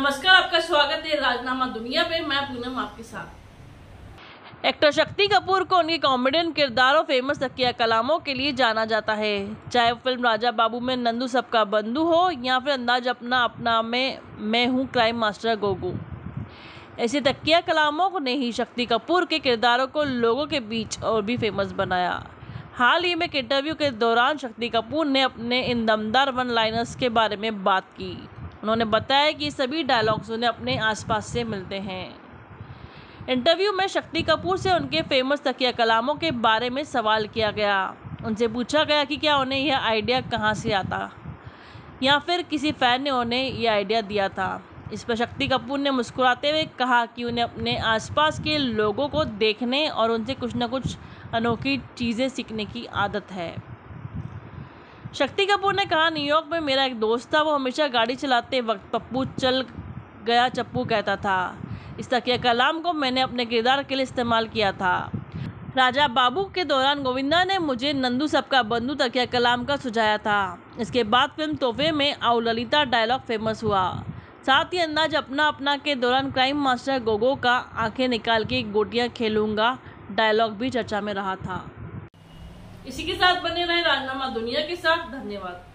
नमस्कार, आपका स्वागत है राजनामा दुनिया पे। मैं पूनम आपके साथ। एक्टर शक्ति कपूर को उनके कॉमेडियन किरदारों, फेमस तकिया कलामों के लिए जाना जाता है। चाहे वो फिल्म राजा बाबू में नंदू सबका बंधु हो या फिर अंदाज अपना अपना में मैं हूँ क्राइम मास्टर गोगू। ऐसे तकिया कलामों ने ही शक्ति कपूर के किरदारों को लोगों के बीच और भी फेमस बनाया। हाल ही में एक इंटरव्यू के दौरान शक्ति कपूर ने अपने इन दमदार वन लाइनर्स के बारे में बात की। उन्होंने बताया कि सभी डायलॉग्स उन्हें अपने आसपास से मिलते हैं। इंटरव्यू में शक्ति कपूर से उनके फेमस तकिया कलामों के बारे में सवाल किया गया। उनसे पूछा गया कि क्या उन्हें यह आइडिया कहाँ से आता या फिर किसी फ़ैन ने उन्हें यह आइडिया दिया था। इस पर शक्ति कपूर ने मुस्कुराते हुए कहा कि उन्हें अपने आसपास के लोगों को देखने और उनसे कुछ न कुछ अनोखी चीज़ें सीखने की आदत है। शक्ति कपूर ने कहा, न्यूयॉर्क में मेरा एक दोस्त था। वो हमेशा गाड़ी चलाते वक्त पप्पू चल गया चप्पू कहता था। इस तकिया कलाम को मैंने अपने किरदार के लिए इस्तेमाल किया था। राजा बाबू के दौरान गोविंदा ने मुझे नंदू सबका बंधु तकिया कलाम का सुझाया था। इसके बाद फिल्म तोहफे में आओ ललिता डायलॉग फेमस हुआ। साथ ही अंदाज अपना अपना के दौरान क्राइम मास्टर गोगो का आंखें निकाल के गोटियां खेलूंगा डायलॉग भी चर्चा में रहा था। इसी के साथ बने रहे राजनामा दुनिया के साथ। धन्यवाद।